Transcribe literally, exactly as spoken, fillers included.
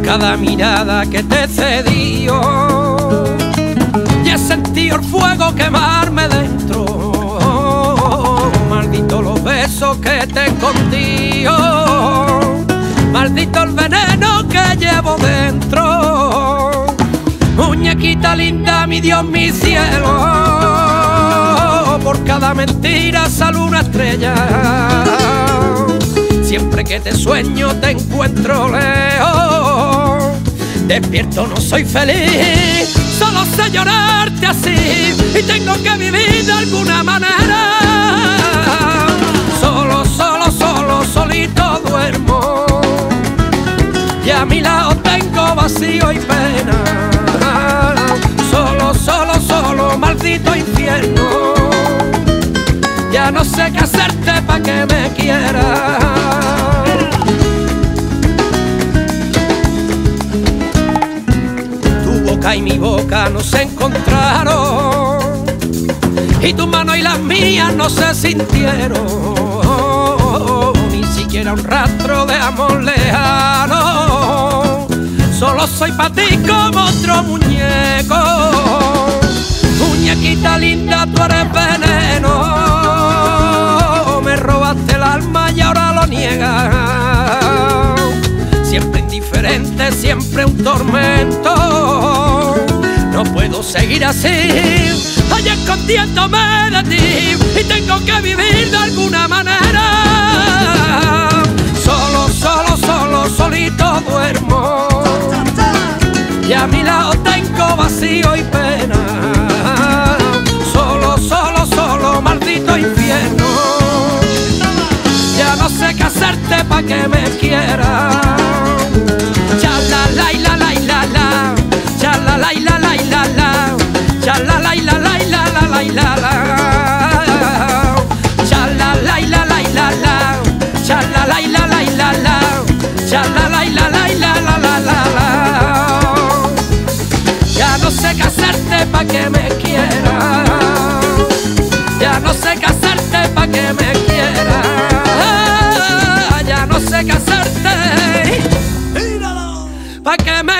cada mirada que te cedió, y he sentido el fuego quemarme dentro. Maldito los besos que te escondió, maldito el veneno que llevo dentro. Muñequita linda, mi Dios, mi cielo, por cada mentira sale una estrella. Siempre que te sueño te encuentro lejos. Despierto no soy feliz, solo sé llorarte así, y tengo que vivir de alguna manera. Solo, solo, solo, solito duermo, y a mi lado tengo vacío y pena. Solo, solo, solo, maldito infierno, ya no sé qué hacerte pa' que me quieras. Tu boca y mi boca no se encontraron, y tu mano y las mías no se sintieron. Ni siquiera un rastro de amor lejano. Solo soy pa' ti como otro muñeco. Muñequita linda, tú eres veneno. Me robaste el alma y ahora lo niegas. Siempre indiferente, siempre un tormento. No puedo seguir así, allá escondiéndome de ti, y tengo que vivir de alguna manera. Solo, solo, solo, solito duermo, y a mi lado tengo vacío y pena. Solo, solo, solo, maldito infierno, ya no sé qué hacerte pa' que me quieras. Ya la la la la la la, ya la la la la la la, ya la la la la la la la la la, ya la la la la la la, ya la la la la la la, ya la la la la la la la la. Ya no sé qué hacerte pa' que me quieras, ya no sé qué hacerte pa' que me quieras, ya no sé qué hacerte pa' que me